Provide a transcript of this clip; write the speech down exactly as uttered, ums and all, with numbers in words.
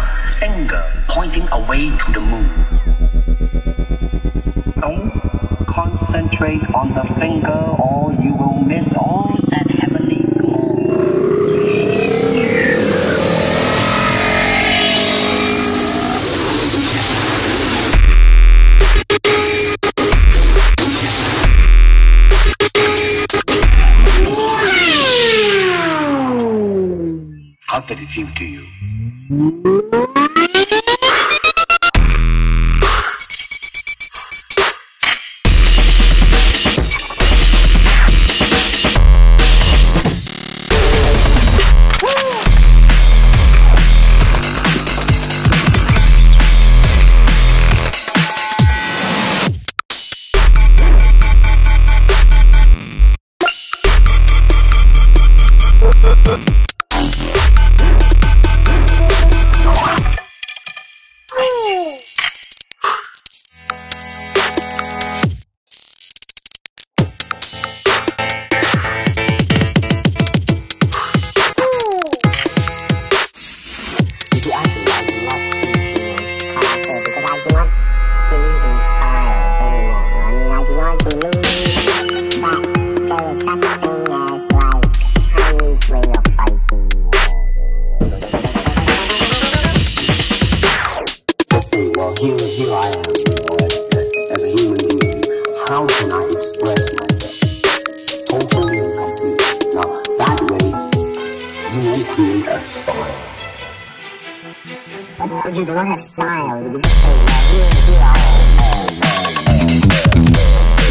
a finger pointing away to the moon. Don't concentrate on the finger or you will miss all that heavenly glory. How did it feel to you? Here, here I am, as, as a human being. How can I express myself totally and completely? Now, that way, you will create a style. But you do not have style. You just say, well, here, here I am.